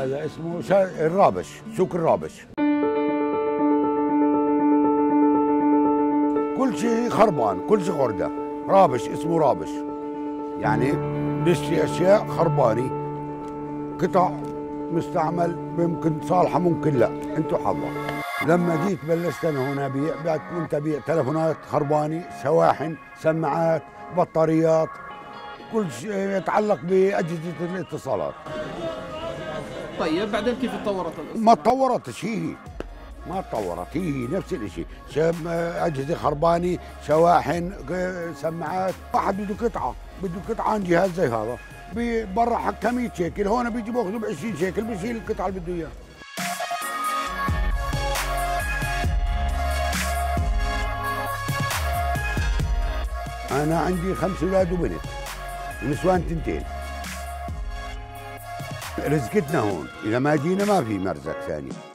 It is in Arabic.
هذا اسمه الرابش، سوق الرابش. كل شيء خربان، كل شيء غردة. رابش اسمه رابش، يعني نشتري اشياء خربانه، قطع مستعمل، ممكن صالحه ممكن لا، انتم حظا. لما جيت بلشت انا هنا بيع، كنت ابيع تلفونات خربانه، شواحن، سماعات، بطاريات، كل شيء يتعلق باجهزه الاتصالات. طيب بعدين كيف تطورت القصه؟ ما تطورتش هي، ما تطورت، هي نفس الشيء، اجهزه خربانه، شواحن، سماعات. واحد بده قطعه عن جهاز زي هذا برا حقها 100 شيكل، هون بيجي باخذه ب 20 شيكل بيشيل القطعه اللي بده اياها. انا عندي 5 اولاد وبنت، ونسوان 2. رزقتنا هون، اذا ما جينا ما في مرزق ثاني.